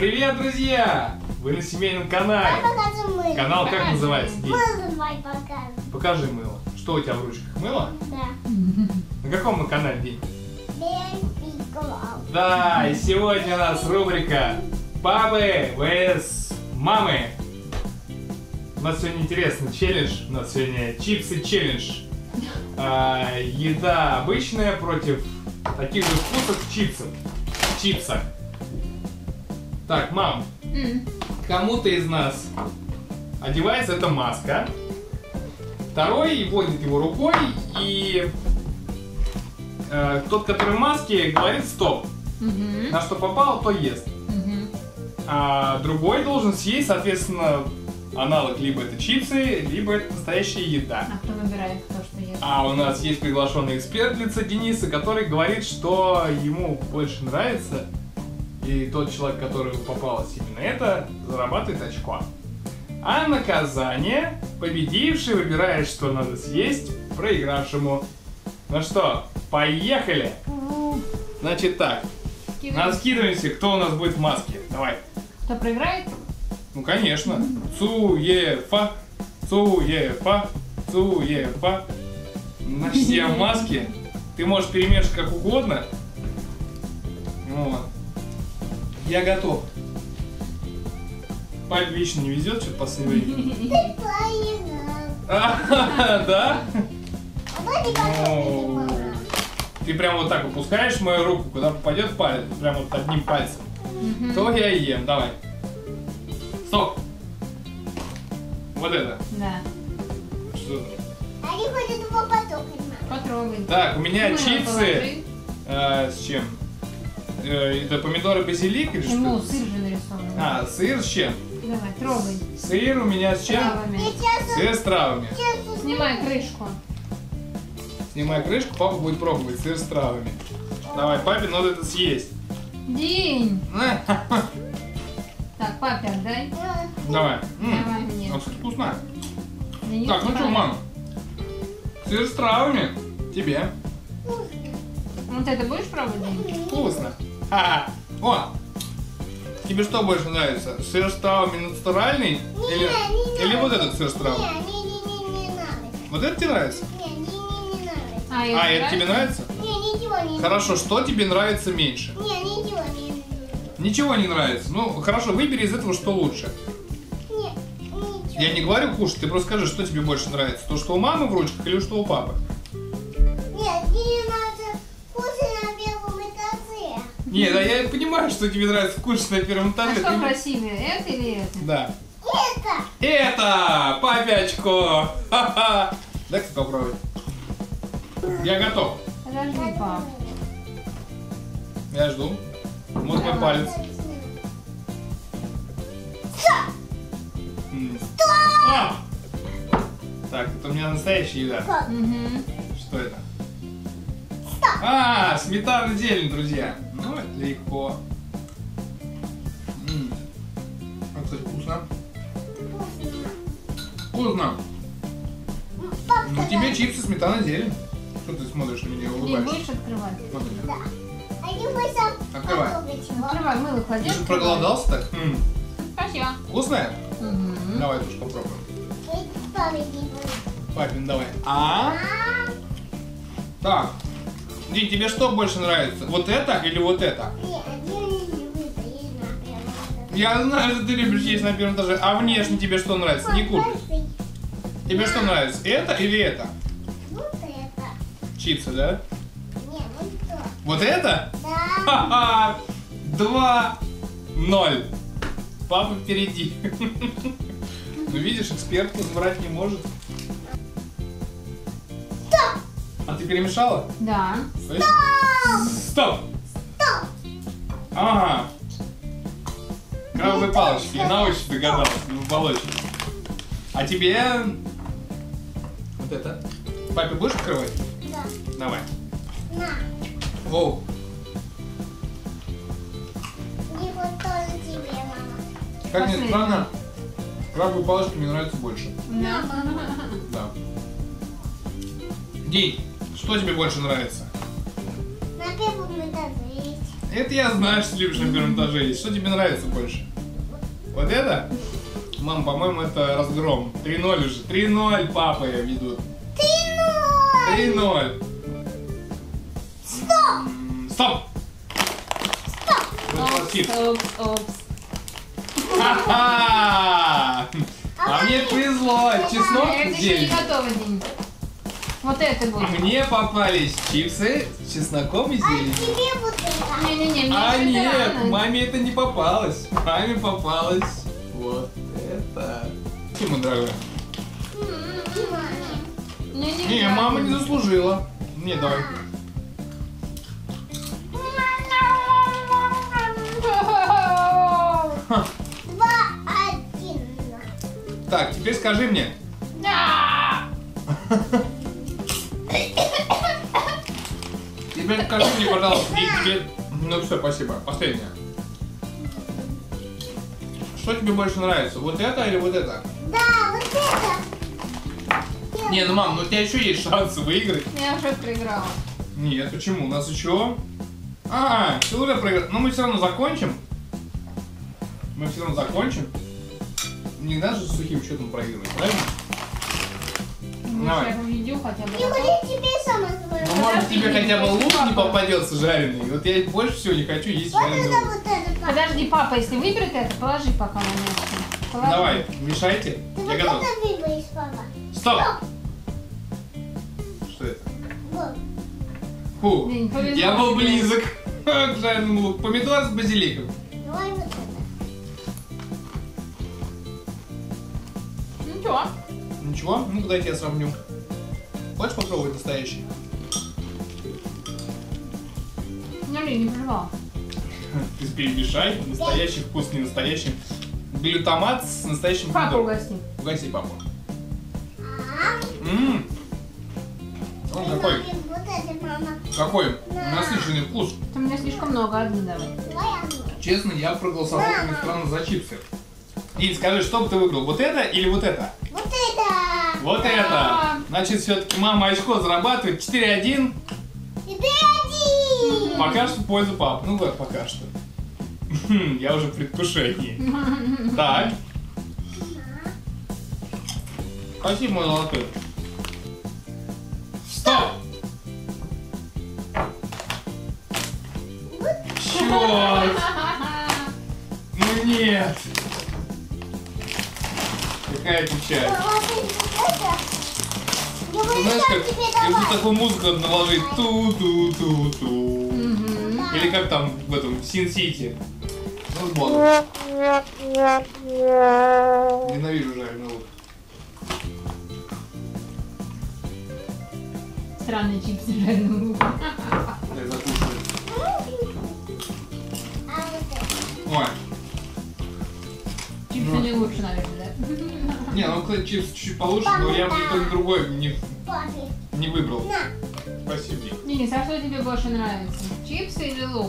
Привет, друзья! Вы на семейном канале. Канал как называется? Мыло давай покажем. Покажи мыло. Что у тебя в ручках? Мыло? Да. На каком мы канале, День? Белый. Да, и сегодня у нас рубрика Папы vs Мамы. У нас сегодня интересный челлендж. У нас сегодня чипсы челлендж. Еда обычная против таких же вкусов чипсов. Так, мам, кому-то из нас одевается эта маска. Второй водит его рукой, и тот, который в маске, говорит стоп. На что попало, то ест. А другой должен съесть, соответственно, аналог либо это чипсы, либо это настоящая еда. А кто выбирает, кто что ест? А у нас есть приглашенный эксперт в лице Дениса, который говорит, что ему больше нравится. И тот человек, которому попалось именно это, зарабатывает очко. А наказание победивший выбирает, что надо съесть проигравшему. Ну что, поехали! Значит так, наскидываемся, кто у нас будет в маске. Давай. Кто проиграет? Ну конечно. Цуефа, цуефа, цуефа. Значит, я в маске. Ты можешь перемешать как угодно. Вот. Я готов. Папе вечно не везет, что-то в последнее время. Ты проиграл. Да? А давай покажем, мама. Ты прям вот так выпускаешь мою руку, куда попадет палец, прям вот одним пальцем. То я и ем. Давай. Стоп. Вот это. Да. Что это? Они ходят его потрогать, мама. Потрогай. Так, у меня Мыло чипсы. С чем? Это помидоры базилик или Почему? что? Сыр же нарисован. А, сыр с чем? Давай, трогай. Сыр у меня с чем? Травами. Сейчас Сыр с травами. Снимай крышку. Снимай крышку, папа будет пробовать сыр с травами. Давай, папе надо это съесть. День. Так, папе отдай. Давай. Давай мне. Ну, вкусно. Денис, Так, ну что, давай. мам? Сыр с травами. Тебе. Вот это будешь пробовать, День? Вкусно. Ха-ха. О! Тебе что больше нравится? Сыр с травами натуральный? Или вот этот сыр с травами? Не нравится. Вот это тебе нравится? Не нравится. А, А, это тебе нравится? Ничего не Хорошо, что тебе нравится меньше? ничего не нравится. Ничего не нравится. Ну, хорошо, выбери из этого, что лучше. Ничего. Я не говорю кушать, ты просто скажи, что тебе больше нравится. То, что у мамы в ручках или что у папы? Нет, мне нравится вкусно на первом этаже. Нет, да я понимаю, что тебе нравится кушать на первом А этаже. что Ты- красивее, это или это? Да. Это. Это! Папе очко! Ха-ха! Дай-ка попробуй. Я готов. Подожди, пап. Я жду. Вот мой палец. А! Так, это у меня настоящая еда. Что это? А, сметана зелень, друзья. Ну, это легко. А, кстати, вкусно. Вкусно. Ну, тебе чипсы, сметана, зелень. Что ты смотришь на меня и День, улыбаешься? будешь открывать? Смотри. Да. А не бойся. Открывай. Открывай, мыло Ты клади. же проголодался так? Спасибо. Вкусная? Давай тоже попробуем. Папин, давай. Так. Дин, тебе что больше нравится? Вот это или вот это? Я знаю, что ты любишь есть на первом этаже. А внешне тебе что нравится? Не кушай. Тебе что нравится? Это или это? Вот это. Чипсы, да? Не, вот то. Вот это? Да. Ха-ха! 2-0. Папа впереди. Ну видишь, эксперт тут врать не может. Стоп! А ты перемешала? Да. Стоп! Стоп! Ага. Крабовые палочки. На ощупь догадалась. В оболочке. А тебе... Вот это. Папе будешь открывать? Да. Давай. На. Воу. И вот тоже тебе, мама. Как ни Последний. странно, крабовые палочки мне нравятся больше. Да. Да. День, что тебе больше нравится? На первом этаже есть. Это я знаю, что ты любишь на первом этаже есть. Что тебе нравится больше? Вот это? Мам, по-моему, это разгром. 3-0 уже. 3-0 папы ведут. 3-0. Стоп! Стоп! Опс. Ха-ха! А мне повезло. Чеснок Это еще не 9. готово, День. Вот это будет. Мне попались чипсы с чесноком и А зеленью. тебе вот это. Не-не-не, мне А еще это нет, рано. маме это не попалось. Маме попалось вот это. Тима, дорогая. Не-не-не. Не, мама не заслужила. Не, давай. 2-1. Так, теперь скажи мне. Теперь скажи мне, пожалуйста, тебе... Ну все, спасибо. Последнее. Что тебе больше нравится? Вот это или вот это? Да, вот это. Не, ну мам, ну у тебя еще есть шансы выиграть. Я уже проиграла. Нет, почему? У нас еще... А, ты уже проиграл. Но мы все равно закончим. Мы все равно закончим. Не надо же с сухим счетом проигрывать, правильно? Давай. Я победил хотя бы. И вот тебе самое твое. Ну, может, тебе хотя бы лук не Папа. попадется жареный. Вот я больше всего не хочу есть Вот жареный это, лук. вот это. папа. Подожди, папа, если выберет это, положи пока на место. Положи. Давай, мешайте. Ты Я вот готов. это выберешь, папа. Стоп! Что это? Вот. Фу, Блин, повезло я был тебе. близок к жареному луку. Помидор с базиликом. Давай вот это. Ну чё? Ничего? Ну-ка дайте я сравню. Хочешь попробовать настоящий? Не прервал. Ты перемешай. Настоящий вкус, не настоящий. Глютамат с настоящим Папу помидором. угости. Угости папу. А, Он и какой? маме вот это, мама. Какой Да. насыщенный вкус. У меня слишком много, один давай. Давай одну. Честно, я проголосовал, Да. как ни странно, за чипсы. И скажи, что бы ты выбрал? Вот это или вот это? Вот это. Вот Да. это! Значит, все-таки мама очко зарабатывает 4-1. И ты один. Пока что в пользу пап. Ну как пока что. Я уже в предвкушении. Так. Спасибо, мой золотой. Стоп! Черт! Ну нет! Какая печаль. Вот это. Я Ты знаешь, сам как тебе если давай. такую музыку надо наложить ту-ту-ту-ту. Мгм. Или как там в этом Син-Сити. Ну, с Богом. Ненавижу жареный лук. Странные чипсы с жареным луком. Я закусываю. А вот это. Ой. Чипсы Ну. не лучше, наверное, да? Не, ну кстати, чипс чуть-чуть получше, но я бы и то, и другое Папе. не выбрал. На. Спасибо, Дик. Денис, а что тебе больше нравится? Чипсы или лук?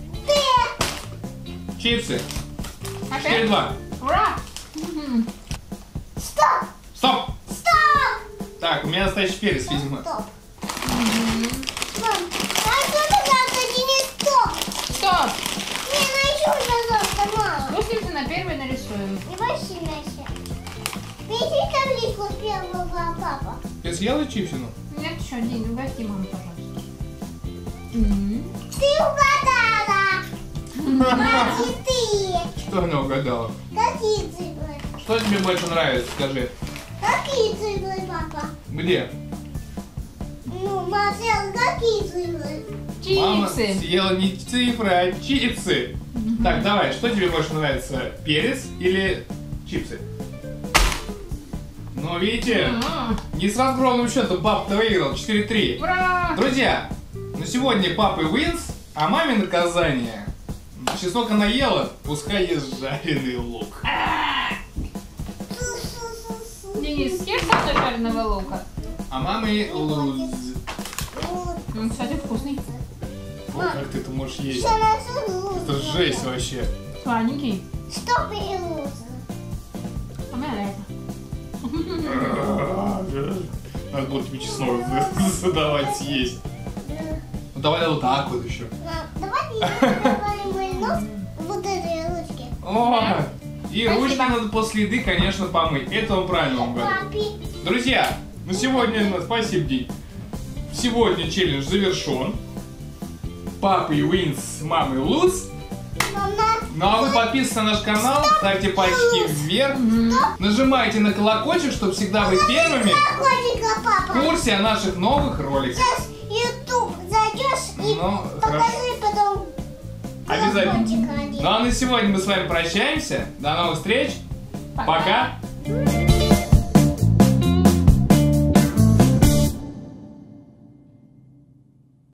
Чипсы. Опять? 4-2. Ура! Мгм. Стоп. Стоп! Стоп. Так, у меня настоящий перец, видимо. Стоп. Мгм. Мам, а что ты завтра не стоп? Стоп! Не, на еще завтра, мама. Спустимся на первый, нарисуем. И вообще наша. Пиши табличку с первого папа. Ты съела чипсину? Нет, еще один. Угости маму, пожалуйста. Мгм. Ты угадала. Мать, и ты. Что она угадала? Какие цифры? Что тебе больше нравится, скажи? Какие цифры, папа? Где? Ну, Марсел, какие цифры? Мама Чипсы. съела не цифры, а чипсы. Так, давай, что тебе больше нравится? Перец или чипсы? Ну, видите, М. не с разгромным счетом папа выиграл 4-3. Ура! Друзья, на сегодня папа wins, а маме наказание. Чеснок она ела, пускай ест жареный лук. Денис, съешь со мной жареного лука? А мамы луз. Он, кстати, вкусный. О, как ты это можешь есть? Что нас Это жесть вообще. Сладенький. Что перелуза? А мне нравится. Надо было тебе чеснок задавать съесть. Ну давай вот так вот еще. Давай О, и Спасибо. ручки надо после еды, конечно, помыть. Это он правильно вам говорит. Папе. Друзья, ну сегодня, спасибо, День. Сегодня челлендж завершен. Папа и Win с мамой Луц. Мама. Ну а вы подписывайтесь на наш канал, ставьте пальчики вверх, нажимайте на колокольчик, чтобы всегда быть первыми Котика, в папа. курсе о наших новых роликах. Сейчас YouTube зайдешь и Ну, покажи потом. Обязательно. колокольчик один. Ну а на сегодня мы с вами прощаемся. До новых встреч. Пока. Пока.